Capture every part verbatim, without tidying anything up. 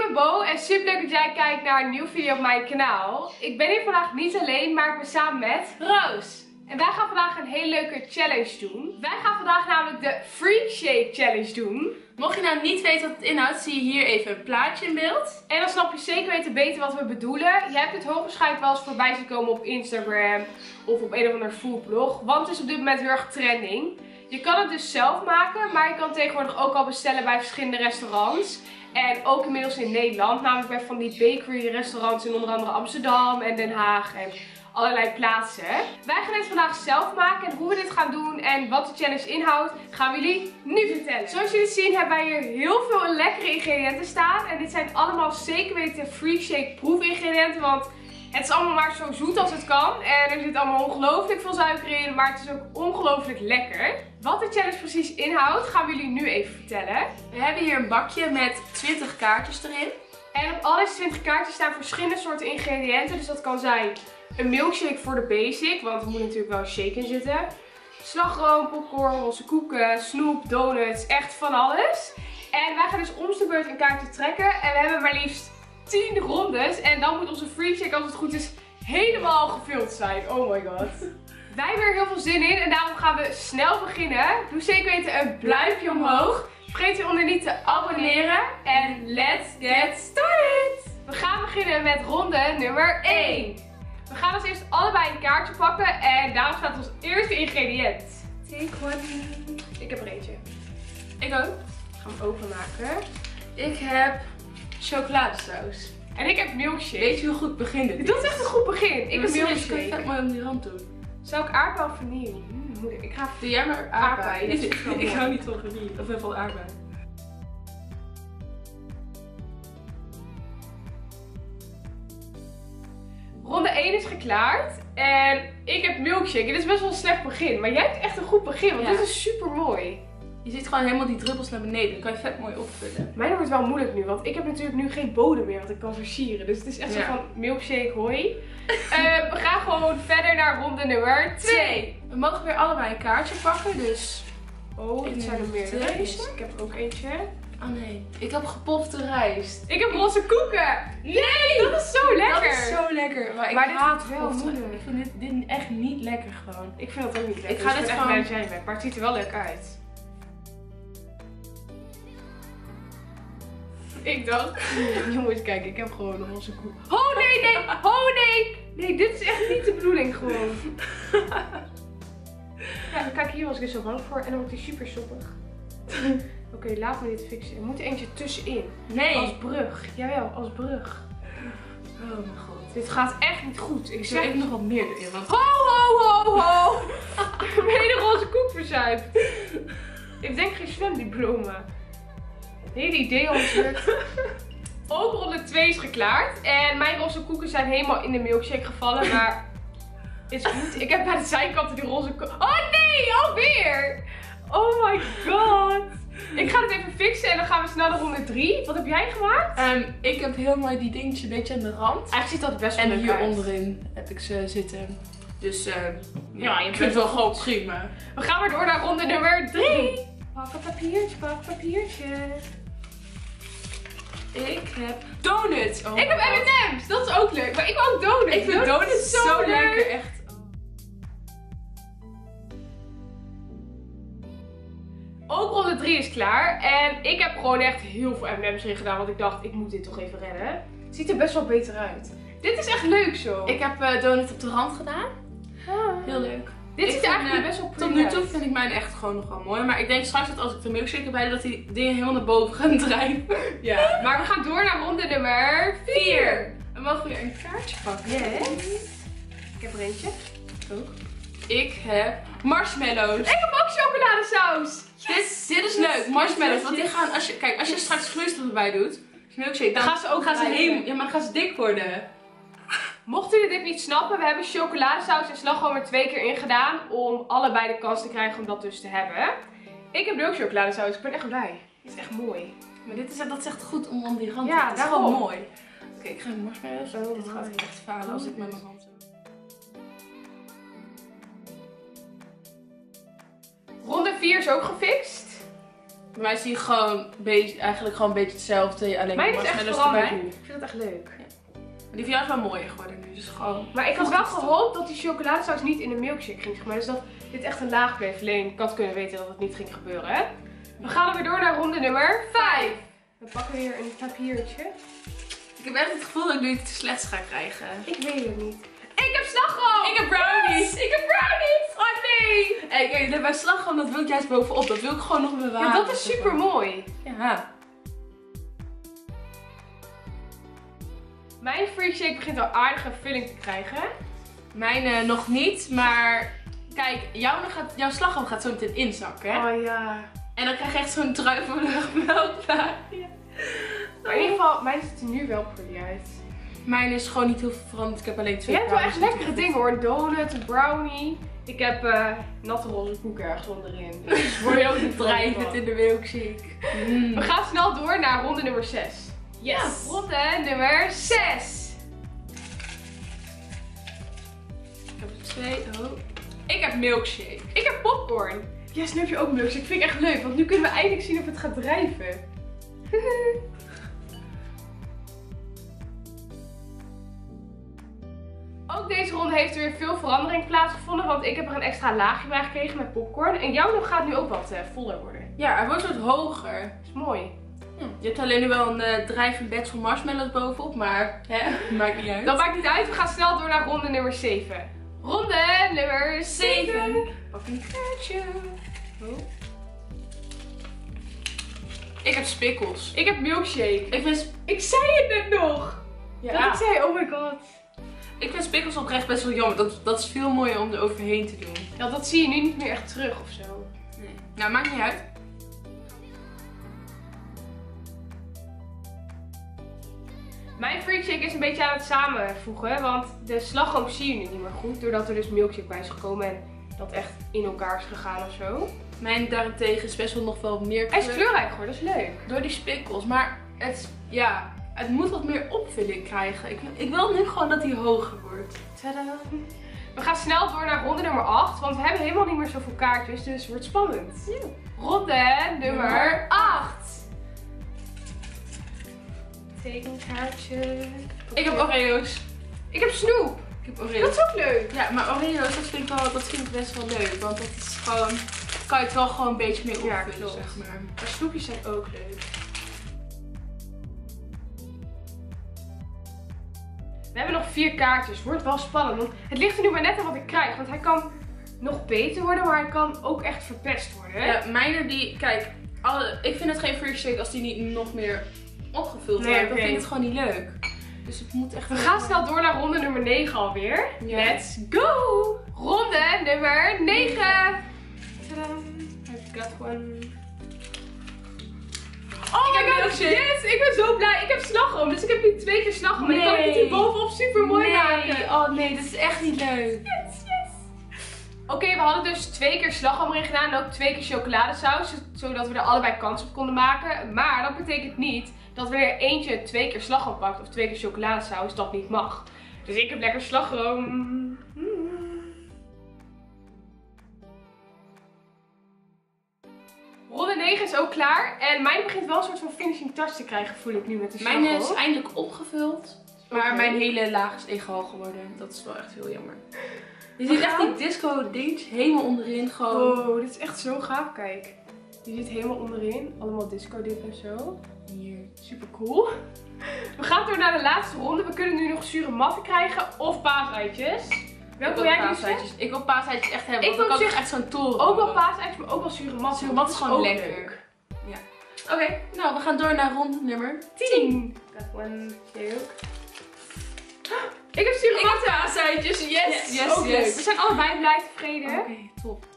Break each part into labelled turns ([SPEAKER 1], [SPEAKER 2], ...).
[SPEAKER 1] ben Bo en super leuk dat jij kijkt naar een nieuwe video op mijn kanaal. Ik ben hier vandaag niet alleen, maar ik ben samen met Roos. En wij gaan vandaag een hele leuke challenge doen. Wij gaan vandaag namelijk de Freak Shake Challenge doen.
[SPEAKER 2] Mocht je nou niet weten wat het inhoudt, zie je hier even een plaatje in beeld.
[SPEAKER 1] En dan snap je zeker weten beter wat we bedoelen. Je hebt het hoogwaarschijnlijk wel eens voorbij zien komen op Instagram of op een of ander foodblog. Want het is op dit moment heel erg trending. Je kan het dus zelf maken, maar je kan het tegenwoordig ook al bestellen bij verschillende restaurants. En ook inmiddels in Nederland, namelijk bij van die bakery restaurants in onder andere Amsterdam en Den Haag en allerlei plaatsen. Wij gaan dit vandaag zelf maken en hoe we dit gaan doen en wat de challenge inhoudt, gaan we jullie nu vertellen. Zoals jullie zien hebben wij hier heel veel lekkere ingrediënten staan. En dit zijn allemaal zeker weten Freak Shake proef ingrediënten, want het is allemaal maar zo zoet als het kan. En er zit allemaal ongelooflijk veel suiker in, maar het is ook ongelooflijk lekker. Wat de challenge precies inhoudt, gaan we jullie nu even vertellen.
[SPEAKER 2] We hebben hier een bakje met twintig kaartjes erin.
[SPEAKER 1] En op al deze twintig kaartjes staan verschillende soorten ingrediënten. Dus dat kan zijn een milkshake voor de basic, want er moet natuurlijk wel een shake in zitten. Slagroom, popcorn, roze koeken, snoep, donuts, echt van alles. En wij gaan dus om de beurt een kaartje trekken. En we hebben maar liefst tien rondes. En dan moet onze Freak Shake, als het goed is, helemaal gevuld zijn. Oh my god. Wij hebben er heel veel zin in en daarom gaan we snel beginnen. Doe zeker weten een duimpje omhoog. Vergeet je onder niet te abonneren. En let's get started! We gaan beginnen met ronde nummer één. We gaan als eerst allebei een kaartje pakken en daarom staat ons eerste ingrediënt. Take one. Ik heb er eentje.
[SPEAKER 2] Ik ook.
[SPEAKER 1] Gaan we openmaken.
[SPEAKER 2] Ik heb chocoladesaus.
[SPEAKER 1] En ik heb milkshake.
[SPEAKER 2] Weet je hoe goed begin dit is?
[SPEAKER 1] Dat is echt een goed begin. Ik heb
[SPEAKER 2] Kan je
[SPEAKER 1] milkshake.
[SPEAKER 2] vet mooi om die rand doen.
[SPEAKER 1] Zou ik aardbei of vanille? Mm, moeilijk. Ik ga
[SPEAKER 2] Doe jij maar
[SPEAKER 1] aardbei.
[SPEAKER 2] aardbei.
[SPEAKER 1] Dat is echt wel
[SPEAKER 2] Ik
[SPEAKER 1] mooi.
[SPEAKER 2] hou niet van vanille. Of even van aardbei.
[SPEAKER 1] Ronde één is geklaard. En ik heb milkshake. Dit is best wel een slecht begin. Maar jij hebt echt een goed begin. Want
[SPEAKER 2] Ja.
[SPEAKER 1] dit is super mooi.
[SPEAKER 2] Je ziet gewoon helemaal die druppels naar beneden. Dan kan je vet mooi opvullen.
[SPEAKER 1] Mijn wordt wel moeilijk nu. Want ik heb natuurlijk nu geen bodem meer wat ik kan versieren. Dus het is echt
[SPEAKER 2] Ja.
[SPEAKER 1] zo van milkshake hoi. Uh, we gaan gewoon verder naar ronde nummer twee.
[SPEAKER 2] We mogen weer allebei een kaartje pakken. Dus...
[SPEAKER 1] Oh,
[SPEAKER 2] Ik
[SPEAKER 1] dit zijn er
[SPEAKER 2] neem
[SPEAKER 1] meerdere.
[SPEAKER 2] deze.
[SPEAKER 1] Dus ik heb er ook eentje.
[SPEAKER 2] Oh nee. Ik heb gepofte rijst.
[SPEAKER 1] Ik heb roze koeken. Nee, dat is zo lekker.
[SPEAKER 2] Dat is zo lekker. Maar ik
[SPEAKER 1] Maar dit
[SPEAKER 2] haat
[SPEAKER 1] is wel
[SPEAKER 2] gepofte rijst.
[SPEAKER 1] moeilijk.
[SPEAKER 2] Ik vind dit, dit echt niet lekker gewoon.
[SPEAKER 1] Ik vind dat ook niet lekker.
[SPEAKER 2] Ik ga
[SPEAKER 1] dus
[SPEAKER 2] dit
[SPEAKER 1] ben echt
[SPEAKER 2] gewoon-
[SPEAKER 1] blij dat jij er bent. Maar het ziet er wel leuk uit. Ik dacht, jongens, kijk, ik heb gewoon een roze koek. Oh nee, nee, oh nee. Nee, dit is echt niet de bedoeling gewoon. Ja, kijk, hier was ik er zo bang voor en dan wordt hij super soppig. Oké, okay, laat me dit fixen. Er moet eentje tussenin.
[SPEAKER 2] Nee.
[SPEAKER 1] Als brug. Jawel, als brug.
[SPEAKER 2] Oh mijn god.
[SPEAKER 1] Dit gaat echt niet goed. Ik
[SPEAKER 2] Ik
[SPEAKER 1] zeg
[SPEAKER 2] zeg even nog wat meer erin. Want...
[SPEAKER 1] Ho, ho, ho, ho! Ik heb een hele roze koek verzuipt. Ik denk geen zwemdiplomen. Het hele idee om het ook ronde twee is geklaard. En mijn roze koeken zijn helemaal in de milkshake gevallen. Maar het is goed. Ik heb bij de zijkanten die roze koeken. Oh nee, alweer! Oh my god. Ik ga het even fixen en dan gaan we snel naar ronde drie. Wat heb jij gemaakt?
[SPEAKER 2] Um, ik heb heel mooi die dingetje een beetje aan de rand.
[SPEAKER 1] Eigenlijk ziet dat best wel
[SPEAKER 2] En
[SPEAKER 1] leuk
[SPEAKER 2] hier
[SPEAKER 1] uit.
[SPEAKER 2] onderin heb ik ze zitten. Dus uh,
[SPEAKER 1] Ja, je
[SPEAKER 2] ik
[SPEAKER 1] bent
[SPEAKER 2] vind het wel
[SPEAKER 1] wel
[SPEAKER 2] goed prima.
[SPEAKER 1] We gaan maar door naar ronde nummer drie. Pak een papiertje, pak een papiertje.
[SPEAKER 2] Ik heb donuts. Oh
[SPEAKER 1] Ik heb
[SPEAKER 2] my god.
[SPEAKER 1] M en M's, dat is ook leuk. Maar ik wil ook donuts.
[SPEAKER 2] Ik vind donuts zo
[SPEAKER 1] leuk.
[SPEAKER 2] lekker, echt.
[SPEAKER 1] Ook ronde drie is klaar. En ik heb gewoon echt heel veel M en M's erin gedaan. Want ik dacht, ik moet dit toch even redden. Het ziet er best wel beter uit. Dit is echt leuk zo.
[SPEAKER 2] Ik heb uh, donut op de rand gedaan.
[SPEAKER 1] Ah.
[SPEAKER 2] Heel leuk.
[SPEAKER 1] Dit
[SPEAKER 2] Ik
[SPEAKER 1] ziet er
[SPEAKER 2] vind,
[SPEAKER 1] eigenlijk
[SPEAKER 2] uh,
[SPEAKER 1] best wel
[SPEAKER 2] Tot
[SPEAKER 1] pretty
[SPEAKER 2] nu toe
[SPEAKER 1] uit.
[SPEAKER 2] vind ik mijn echt gewoon nog wel mooi. Maar ik denk straks dat als ik de milkshake erbij doe, dat die dingen helemaal naar boven gaan drijven.
[SPEAKER 1] Ja, maar we gaan door naar ronde nummer vier.
[SPEAKER 2] We mogen weer een kaartje pakken.
[SPEAKER 1] Yes. Ik heb er eentje.
[SPEAKER 2] Ook. Ik heb marshmallows.
[SPEAKER 1] Ik heb ook chocoladesaus.
[SPEAKER 2] Dit, dit is leuk, marshmallows. Want die gaan, als je, kijk, als je straks vloeistof erbij doet, milkshake, dan
[SPEAKER 1] gaan ze ook
[SPEAKER 2] gaan ze
[SPEAKER 1] drijven.
[SPEAKER 2] helemaal, ja, maar dan gaan ze dik worden.
[SPEAKER 1] Mochten jullie dit niet snappen, we hebben chocoladesaus en slagroom er twee keer in gedaan om allebei de kans te krijgen om dat dus te hebben. Ik heb nu ook chocoladesaus, ik ben echt blij. Dit is echt mooi.
[SPEAKER 2] Maar dit is, dat is echt goed om om die rand
[SPEAKER 1] Ja,
[SPEAKER 2] te. Het is
[SPEAKER 1] daarom.
[SPEAKER 2] gewoon mooi. Oké, okay, ik ga marshmallows.
[SPEAKER 1] Oh,
[SPEAKER 2] dit
[SPEAKER 1] mooi.
[SPEAKER 2] gaat echt falen als ik met mijn hand zo.
[SPEAKER 1] Ronde vier is ook gefixt.
[SPEAKER 2] Bij mij is die gewoon beetje, eigenlijk gewoon een beetje hetzelfde. Alleen
[SPEAKER 1] Mijn is echt veranderd.
[SPEAKER 2] erbij.
[SPEAKER 1] Ik vind het echt leuk.
[SPEAKER 2] Ja. Maar die van jou is wel mooier geworden nu. Dus gewoon...
[SPEAKER 1] Maar ik had wel gehoopt dat die chocoladesaus niet in de milkshake ging. Zeg maar. Dus dat dit echt een laag bleef. Alleen ik had kunnen weten dat het niet ging gebeuren. Hè? We gaan er weer door naar ronde nummer vijf. We pakken weer een papiertje.
[SPEAKER 2] Ik heb echt het gevoel dat ik nu iets slechts ga krijgen.
[SPEAKER 1] Ik weet het niet. Ik heb slagroom!
[SPEAKER 2] Ik heb brownies!
[SPEAKER 1] Yes! Ik heb brownies! Oh nee!
[SPEAKER 2] Hey, kijk, bij slagroom, dat wil ik juist bovenop. Dat wil ik gewoon nog bewaren.
[SPEAKER 1] Ja, dat is super mooi.
[SPEAKER 2] Ja.
[SPEAKER 1] Mijn fruit shake begint al aardige vulling te krijgen.
[SPEAKER 2] Mijn uh, nog niet, maar kijk, jouw, gaat, jouw slagroom gaat zo meteen inzakken, hè?
[SPEAKER 1] Oh ja.
[SPEAKER 2] En dan krijg je echt zo'n druivelige melk daar. Ja.
[SPEAKER 1] Maar in ieder geval, mijn ziet er nu wel pretty uit.
[SPEAKER 2] Mijn is gewoon niet heel veel veranderd. Ik heb alleen twee.
[SPEAKER 1] Je hebt wel echt lekkere dingen hoor. Een donut, een brownie. Ik heb uh, natte roze koek ergens onderin. Dus word je ook niet
[SPEAKER 2] drijvend
[SPEAKER 1] van.
[SPEAKER 2] in de milkshake. Mm.
[SPEAKER 1] We gaan snel door naar ronde nummer zes. Yes! Ja, ronde nummer zes.
[SPEAKER 2] Ik heb er twee. Oh. Ik heb milkshake.
[SPEAKER 1] Ik heb popcorn. Yes, nu heb je ook milkshake. Vind ik echt leuk, want nu kunnen we eindelijk zien of het gaat drijven. Ook deze ronde heeft er weer veel verandering plaatsgevonden, want ik heb er een extra laagje bij gekregen met popcorn. En jouw nog gaat nu ook wat uh, voller worden.
[SPEAKER 2] Ja, hij wordt wat hoger.
[SPEAKER 1] Dat is mooi.
[SPEAKER 2] Hm. Je hebt alleen nu wel een uh, drijvend bed van marshmallows bovenop, maar hè, maakt niet uit.
[SPEAKER 1] Dat maakt niet uit, we gaan snel door naar ronde nummer zeven. Ronde nummer zeven.
[SPEAKER 2] Pak een kaartje. Oh. Ik heb spikkels.
[SPEAKER 1] Ik heb milkshake.
[SPEAKER 2] Ik vind...
[SPEAKER 1] Ik zei het net nog.
[SPEAKER 2] Ja.
[SPEAKER 1] Dat ik zei, oh my god.
[SPEAKER 2] Ik vind spikkels oprecht best wel jammer. Dat, dat is veel mooier om er overheen te doen.
[SPEAKER 1] Ja, dat zie je nu niet meer echt terug of zo.
[SPEAKER 2] Nee. Nou, maakt niet uit.
[SPEAKER 1] Mijn freakshake is een beetje aan het samenvoegen, want de slagroom zie je nu niet meer goed. Doordat er dus milkshake bij is gekomen en dat echt in elkaar is gegaan of zo.
[SPEAKER 2] Mijn daarentegen is best wel nog wel meer kleur.
[SPEAKER 1] Hij is kleurrijk geworden, dat is leuk.
[SPEAKER 2] Door die spikkels, maar het, ja, het moet wat meer opvulling krijgen. Ik, ik wil nu gewoon dat hij hoger wordt.
[SPEAKER 1] Tadaa. We gaan snel door naar ronde nummer acht, want we hebben helemaal niet meer zoveel kaartjes, dus het wordt spannend. Ja. Ronde nummer acht. Tekenkaartje.
[SPEAKER 2] Ik heb Oreo's.
[SPEAKER 1] Ik heb snoep.
[SPEAKER 2] Ik heb Oreo's.
[SPEAKER 1] Dat is ook leuk.
[SPEAKER 2] Ja, maar Oreo's, dat vind ik, wel, dat vind ik best wel leuk. Want dat is gewoon, kan je het wel gewoon een beetje mee opvullen,
[SPEAKER 1] ja,
[SPEAKER 2] zeg maar.
[SPEAKER 1] Maar snoepjes zijn ook leuk. We hebben nog vier kaartjes. Wordt wel spannend. Want het ligt er nu maar net aan wat ik krijg. Want hij kan nog beter worden, maar hij kan ook echt verpest worden.
[SPEAKER 2] Ja, mijne die, kijk, alle, ik vind het geen freakshake als die niet nog meer opgevuld
[SPEAKER 1] nee,
[SPEAKER 2] wordt.
[SPEAKER 1] okay.
[SPEAKER 2] Dan vind ik het gewoon niet leuk. Dus het moet echt...
[SPEAKER 1] We gaan snel door naar ronde nummer negen alweer.
[SPEAKER 2] Ja.
[SPEAKER 1] Let's go! Ronde nummer negen. Tadaa. I've got one. Oh my god, yes! Ik ben zo blij. Ik heb slagroom, dus ik heb nu twee keer slagroom. En ik kan het hier bovenop super mooi
[SPEAKER 2] nee.
[SPEAKER 1] maken.
[SPEAKER 2] Oh nee, dat is echt niet leuk.
[SPEAKER 1] Yes, yes. Oké, okay, we hadden dus twee keer slagroom erin gedaan en ook twee keer chocoladesaus. Zodat we er allebei kans op konden maken. Maar dat betekent niet dat wanneer eentje twee keer slagroom pakt of twee keer chocoladesaus, dat niet mag. Dus ik heb lekker slagroom. Mm. Ronde negen is ook klaar. En mijn begint wel een soort van finishing touch te krijgen, voel ik nu met de slagroom.
[SPEAKER 2] Mijn is eindelijk opgevuld. Maar
[SPEAKER 1] Okay.
[SPEAKER 2] mijn hele laag is egal geworden. Dat is wel echt heel jammer. Je ziet echt die disco dingetjes helemaal onderin gewoon.
[SPEAKER 1] Oh, dit is echt zo gaaf, kijk. Je ziet helemaal onderin, allemaal disco dip en zo.
[SPEAKER 2] Hier.
[SPEAKER 1] Super cool. We gaan door naar de laatste ronde. We kunnen nu nog zure matten krijgen of paaseitjes. Welke wil jij kiezen?
[SPEAKER 2] Ik wil paaseitjes echt hebben,
[SPEAKER 1] Ik
[SPEAKER 2] want dan
[SPEAKER 1] wil
[SPEAKER 2] kan ik echt zo'n toren.
[SPEAKER 1] Ook wel paaseitjes, maar ook wel zure matten.
[SPEAKER 2] Zure matten is gewoon
[SPEAKER 1] ook
[SPEAKER 2] lekker.
[SPEAKER 1] leuk.
[SPEAKER 2] Ja. Oké, okay, nou we gaan door naar ronde nummer
[SPEAKER 1] tien. Dat one, jij ook. Ik heb zure
[SPEAKER 2] Ik
[SPEAKER 1] matten.
[SPEAKER 2] heb paaseitjes, yes, yes, yes,
[SPEAKER 1] ook
[SPEAKER 2] yes.
[SPEAKER 1] leuk. We zijn allebei blij tevreden.
[SPEAKER 2] Oké, okay, top.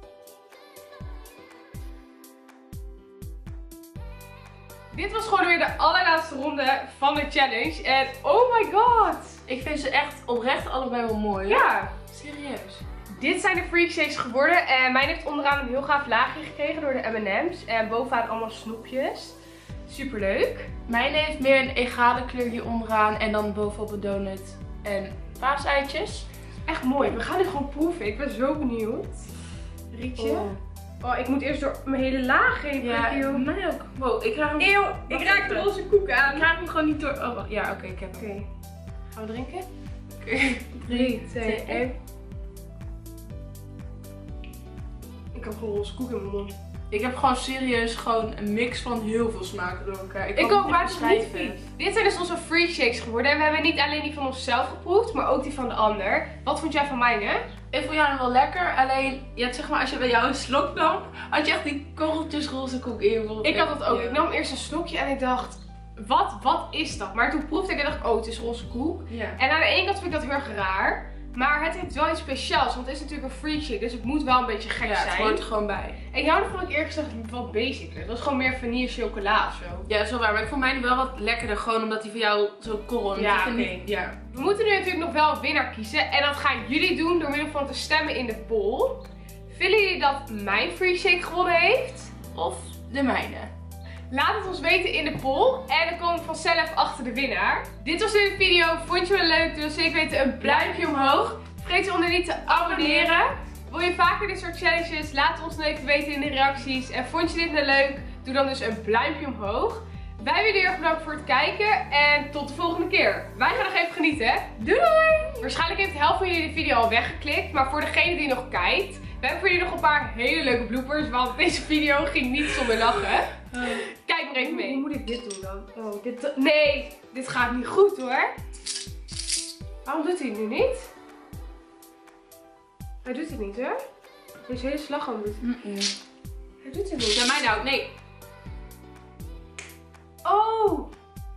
[SPEAKER 1] Dit was gewoon weer de allerlaatste ronde van de challenge. En oh my god.
[SPEAKER 2] Ik vind ze echt oprecht allebei wel mooi.
[SPEAKER 1] Ja.
[SPEAKER 2] Serieus.
[SPEAKER 1] Dit zijn de freakshakes geworden. En mijn heeft onderaan een heel gaaf laagje gekregen door de M en M's. En bovenaan allemaal snoepjes. Super leuk.
[SPEAKER 2] Mijn heeft meer een egale kleur hier onderaan. En dan bovenop een donut en paaseitjes.
[SPEAKER 1] Echt mooi. We gaan dit gewoon proeven. Ik ben zo benieuwd. Rietje.
[SPEAKER 2] Oh.
[SPEAKER 1] Oh, ik moet eerst door mijn hele laag heen.
[SPEAKER 2] Ja,
[SPEAKER 1] Eeuw.
[SPEAKER 2] mij ook. Wow, ik raak hem...
[SPEAKER 1] Eeuw, ik raak de roze koek aan.
[SPEAKER 2] Ik raak hem gewoon niet door... Oh, wacht. Ja, oké, okay, ik heb hem.
[SPEAKER 1] Oké. Okay. Gaan we drinken?
[SPEAKER 2] Oké. Okay.
[SPEAKER 1] drie, twee, één. Ik heb gewoon roze koek in mijn mond.
[SPEAKER 2] Ik heb gewoon serieus gewoon een mix van heel veel smaken door elkaar. Ik,
[SPEAKER 1] ik ook, maar
[SPEAKER 2] het
[SPEAKER 1] niet niet. Dit zijn dus onze free shakes geworden. En we hebben niet alleen die van onszelf geproefd, maar ook die van de ander. Wat vond jij van mij, hè?
[SPEAKER 2] Ik vond jou wel lekker, alleen ja, zeg maar, als je bij jou een slok nam, had je echt die korreltjes roze koek in je mond.
[SPEAKER 1] Ik had dat ook. Ja. Ik nam eerst een slokje en ik dacht, wat, wat is dat? Maar toen proefde ik en dacht ik, oh, het is roze koek.
[SPEAKER 2] Ja.
[SPEAKER 1] En aan de ene kant vind ik dat heel erg raar. Maar het heeft wel iets speciaals, want het is natuurlijk een free shake, dus het moet wel een beetje gek
[SPEAKER 2] ja,
[SPEAKER 1] zijn.
[SPEAKER 2] het hoort er gewoon bij.
[SPEAKER 1] En jou vond ik eerlijk gezegd wat basic. Het was gewoon meer vanille chocola of zo.
[SPEAKER 2] Ja, dat is wel waar. Maar ik vond mij wel wat lekkerder, gewoon omdat die van jou zo korrel.
[SPEAKER 1] Ja,
[SPEAKER 2] oké.
[SPEAKER 1] okay.
[SPEAKER 2] Ja.
[SPEAKER 1] We moeten nu natuurlijk nog wel een winnaar kiezen. En dat gaan jullie doen door middel van te stemmen in de poll. Vinden jullie dat mijn free shake gewonnen heeft?
[SPEAKER 2] Of de mijne?
[SPEAKER 1] Laat het ons weten in de poll. En dan komen we vanzelf achter de winnaar. Dit was de video. Vond je hem leuk? Doe dan zeker weten een duimpje omhoog. Vergeet je onder niet te abonneren. Wil je vaker dit soort challenges? Laat ons dan even weten in de reacties. En vond je dit nou leuk? Doe dan dus een duimpje omhoog. Wij willen jullie erg bedanken voor het kijken. En tot de volgende keer. Wij gaan nog even genieten. Doei doei! Waarschijnlijk heeft de helft van jullie de video al weggeklikt. Maar voor degene die nog kijkt. We hebben voor jullie nog een paar hele leuke bloopers. Want deze video ging niet zonder lachen. Uh, Kijk maar even mee. Hoe moet ik dit doen dan? Oh, dit... Nee, dit gaat niet goed hoor. Waarom doet hij het nu niet? Hij doet het niet hoor. Deze hele slagroom doet het.
[SPEAKER 2] Mm -mm.
[SPEAKER 1] Hij doet het niet.
[SPEAKER 2] Ja, mij nou. Nee.
[SPEAKER 1] Oh!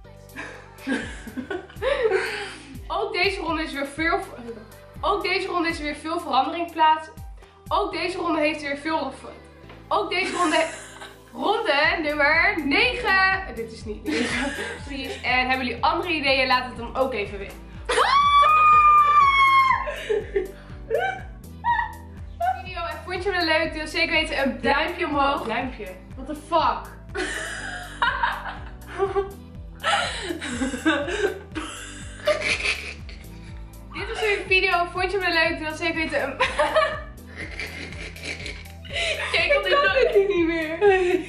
[SPEAKER 1] Ook deze ronde is weer veel... Ook deze ronde is weer veel verandering plaats. Ook deze ronde heeft weer veel... Ook deze ronde... Ronde nummer negen. Dit is niet negen. Precies. En hebben jullie andere ideeën? Laat het dan ook even weten. Video en vond je me leuk? Doe zeker weten een duimpje omhoog. Duimpje. What the fuck? Dit was een video. Vond je me leuk? Doe zeker weten een...
[SPEAKER 2] Kijk op dit
[SPEAKER 1] niet meer.